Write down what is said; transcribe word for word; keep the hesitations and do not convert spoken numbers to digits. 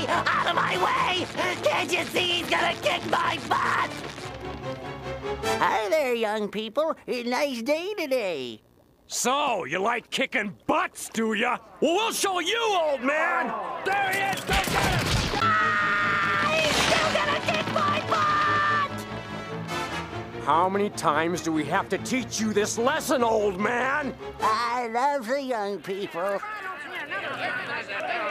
Out of my way! Can't you see he's gonna kick my butt? Hi there, young people. Nice day today. So, you like kicking butts, do ya? Well, we'll show you, old man! There he is! Go get him! Ah, he's still gonna kick my butt! How many times do we have to teach you this lesson, old man? I love the young people.